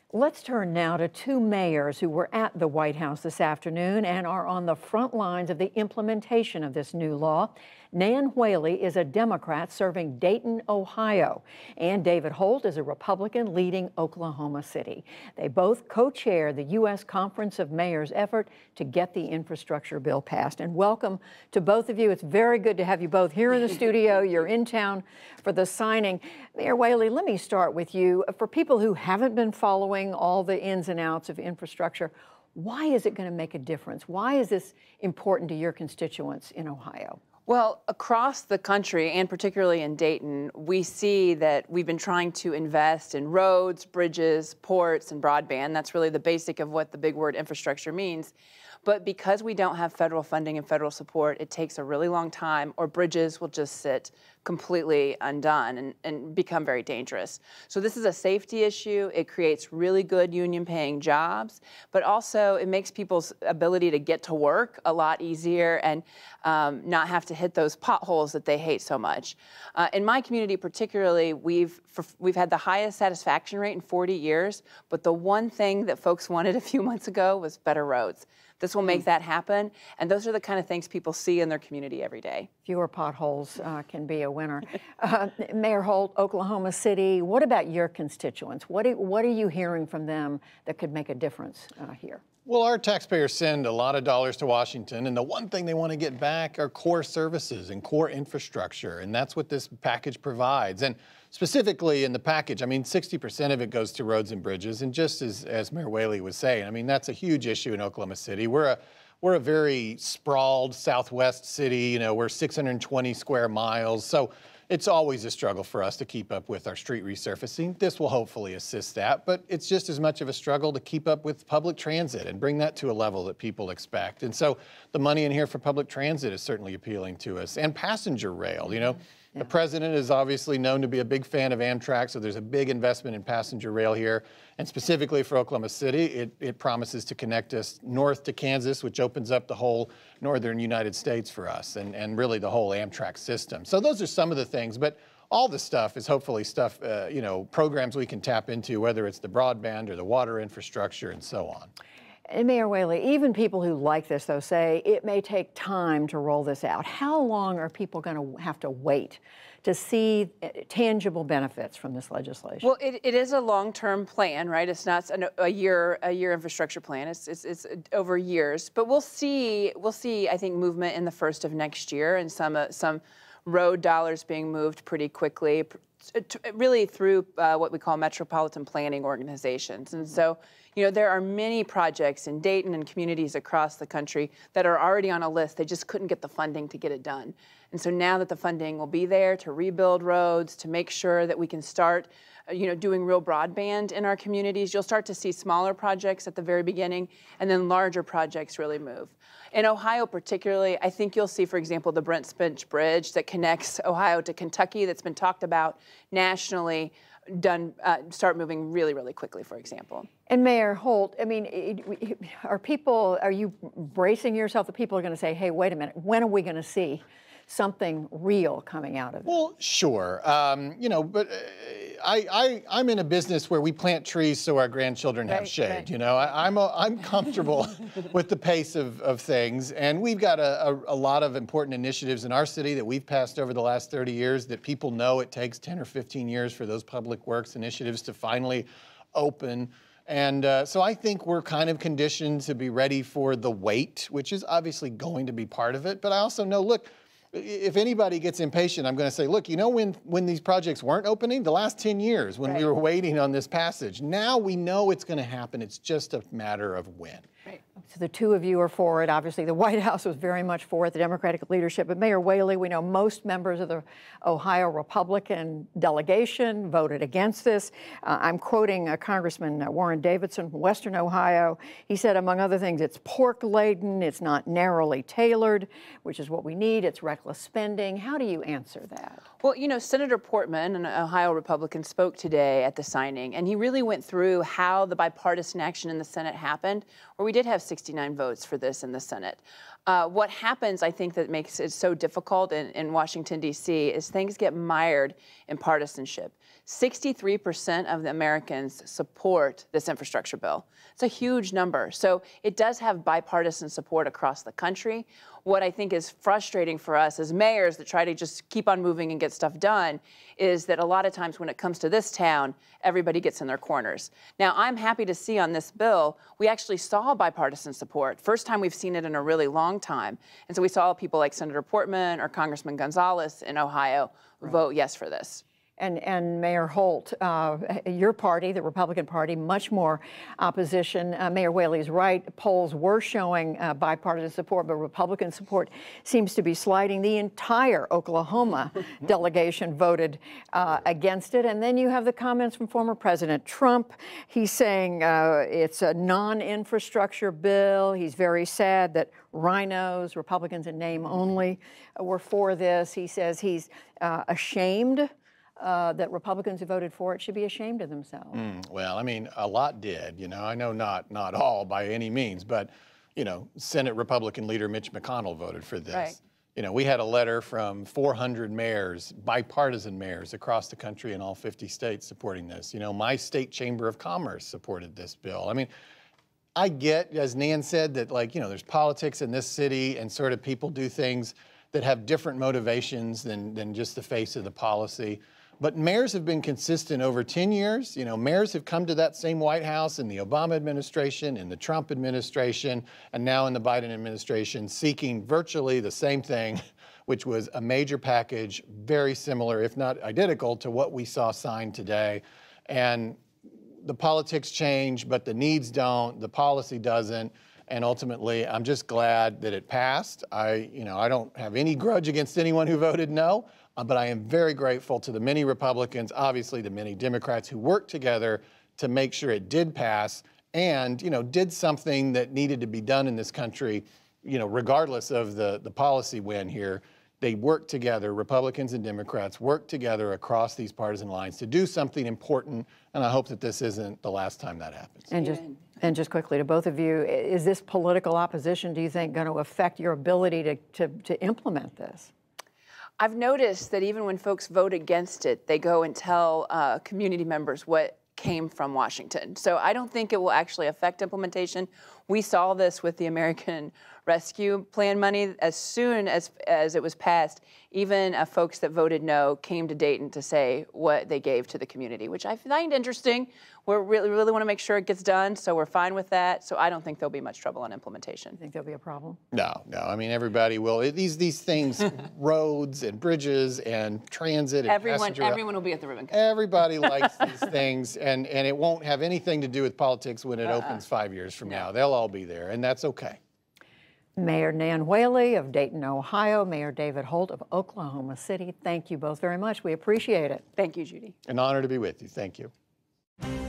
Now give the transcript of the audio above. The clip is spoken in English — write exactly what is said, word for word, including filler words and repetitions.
Let's turn now to two mayors who were at the White House this afternoon and are on the front lines of the implementation of this new law. Nan Whaley is a Democrat serving Dayton, Ohio, and David Holt is a Republican leading Oklahoma City. They both co-chair the U S Conference of Mayors effort to get the infrastructure bill passed. And welcome to both of you. It's very good to have you both here in the studio. You're in town for the signing. Mayor Whaley, let me start with you. For people who haven't been following all the ins and outs of infrastructure, why is it going to make a difference? Why is this important to your constituents in Ohio? Well, across the country, and particularly in Dayton, we see that we've been trying to invest in roads, bridges, ports, and broadband. That's really the basic of what the big word infrastructure means. But because we don't have federal funding and federal support, it takes a really long time, or bridges will just sit completely undone and, and become very dangerous. So this is a safety issue. It creates really good union-paying jobs, but also it makes people's ability to get to work a lot easier and um, not have to hit those potholes that they hate so much. Uh, in my community particularly, we've, for, we've had the highest satisfaction rate in forty years, but the one thing that folks wanted a few months ago was better roads. This will make that happen, and those are the kind of things people see in their community every day. Fewer potholes uh, can be a winner. Uh, Mayor Holt, Oklahoma City, what about your constituents? What, do, what are you hearing from them that could make a difference uh, here? Well, our taxpayers send a lot of dollars to Washington, and the one thing they want to get back are core services and core infrastructure, and that's what this package provides. And specifically in the package, I mean, sixty percent of it goes to roads and bridges, and just as, as Mayor Whaley was saying, I mean, that's a huge issue in Oklahoma City. We're a We're a very sprawled southwest city, you know, we're six hundred twenty square miles, so it's always a struggle for us to keep up with our street resurfacing. This will hopefully assist that, but it's just as much of a struggle to keep up with public transit and bring that to a level that people expect. And so the money in here for public transit is certainly appealing to us, and passenger rail, you know. Yeah. The president is obviously known to be a big fan of Amtrak, so there's a big investment in passenger rail here. And specifically for Oklahoma City, it, it promises to connect us north to Kansas, which opens up the whole northern United States for us and, and really the whole Amtrak system. So those are some of the things, but all the stuff is hopefully stuff, uh, you know, programs we can tap into, whether it's the broadband or the water infrastructure and so on. And Mayor Whaley, even people who like this, though, say it may take time to roll this out. How long are people going to have to wait to see tangible benefits from this legislation? Well, it, it is a long-term plan, right? It's not a year a year infrastructure plan. It's, it's it's over years, but we'll see we'll see I think movement in the first of next year, and some uh, some road dollars being moved pretty quickly, really through uh, what we call metropolitan planning organizations. And so, you know, there are many projects in Dayton and communities across the country that are already on a list. They just couldn't get the funding to get it done. And so now that the funding will be there to rebuild roads, to make sure that we can start, you know, doing real broadband in our communities, you'll start to see smaller projects at the very beginning, and then larger projects really move. In Ohio particularly, I think you'll see, for example, the Brent Spence Bridge that connects Ohio to Kentucky that's been talked about nationally, done uh, start moving really, really quickly, for example. And Mayor Holt, I mean, are people, are you bracing yourself that people are going to say, hey, wait a minute, when are we going to see something real coming out of it? Well, sure. Um, you know, but uh, I, I, I'm in a business where we plant trees so our grandchildren right, have shade. Right. You know, I, I'm, a, I'm comfortable with the pace of, of things. And we've got a, a, a lot of important initiatives in our city that we've passed over the last thirty years that people know it takes ten or fifteen years for those public works initiatives to finally open. And uh, so I think we're kind of conditioned to be ready for the wait, which is obviously going to be part of it. But I also know, look, if anybody gets impatient, I'm going to say, look, you know when, when these projects weren't opening? The last ten years when right. we were waiting on this passage. Now we know it's going to happen. It's just a matter of when. Right. So the two of you are for it. Obviously, the White House was very much for it, the Democratic leadership. But Mayor Whaley, we know most members of the Ohio Republican delegation voted against this. Uh, I'm quoting uh, Congressman uh, Warren Davidson from Western Ohio. He said, among other things, it's pork-laden, it's not narrowly tailored, which is what we need. It's reckless spending. How do you answer that? Well, you know, Senator Portman, an Ohio Republican, spoke today at the signing, and he really went through how the bipartisan action in the Senate happened, where we did have sixty-nine votes for this in the Senate. Uh, what happens, I think, that makes it so difficult in, in Washington, D C is things get mired in partisanship. sixty-three percent of the Americans support this infrastructure bill. It's a huge number. So it does have bipartisan support across the country. What I think is frustrating for us as mayors that try to just keep on moving and get stuff done is that a lot of times when it comes to this town, everybody gets in their corners. Now, I'm happy to see on this bill, we actually saw bipartisan support. First time we've seen it in a really long time. And so we saw people like Senator Portman or Congressman Gonzalez in Ohio right. vote yes for this. And, and Mayor Holt, uh, your party, the Republican Party, much more opposition. Uh, Mayor Whaley's right. Polls were showing uh, bipartisan support, but Republican support seems to be sliding. The entire Oklahoma delegation voted uh, against it. And then you have the comments from former President Trump. He's saying uh, it's a non-infrastructure bill. He's very sad that rhinos, Republicans in name only, uh, were for this. He says he's uh, ashamed Uh, that Republicans who voted for it should be ashamed of themselves. Mm, well, I mean, a lot did. You know, I know not not all by any means, but you know, Senate Republican leader Mitch McConnell voted for this. Right. You know, we had a letter from four hundred mayors, bipartisan mayors across the country in all fifty states supporting this. You know, my state chamber of commerce supported this bill. I mean, I get, as Nan said, that like, you know, there's politics in this city and sort of people do things that have different motivations than than just the face of the policy. But mayors have been consistent over ten years. You know, mayors have come to that same White House in the Obama administration, in the Trump administration, and now in the Biden administration, seeking virtually the same thing, which was a major package, very similar, if not identical, to what we saw signed today. And the politics change, but the needs don't, the policy doesn't. And ultimately, I'm just glad that it passed. I, you know, I don't have any grudge against anyone who voted no. Uh, but I am very grateful to the many Republicans, obviously the many Democrats who worked together to make sure it did pass and, you know, did something that needed to be done in this country, you know, regardless of the, the policy win here. They worked together, Republicans and Democrats worked together across these partisan lines to do something important, and I hope that this isn't the last time that happens. And just, and just quickly to both of you, is this political opposition, do you think, going to affect your ability to, to, to implement this? I've noticed that even when folks vote against it, they go and tell uh, community members what came from Washington. So I don't think it will actually affect implementation. We saw this with the American Rescue Plan money. As soon as, as it was passed, even uh, folks that voted no came to Dayton to say what they gave to the community, which I find interesting. We really, really want to make sure it gets done, so we're fine with that. So I don't think there'll be much trouble on implementation. You think there'll be a problem? No, no. I mean, everybody will. It, these these things, roads and bridges and transit and everyone, passenger. everyone will be at the ribbon cutting. Everybody likes these things, and, and it won't have anything to do with politics when it uh-uh. opens five years from no. now. They'll all be there, and that's okay. Mayor Nan Whaley of Dayton, Ohio, Mayor David Holt of Oklahoma City, thank you both very much. We appreciate it. Thank you, Judy. An honor to be with you. Thank you.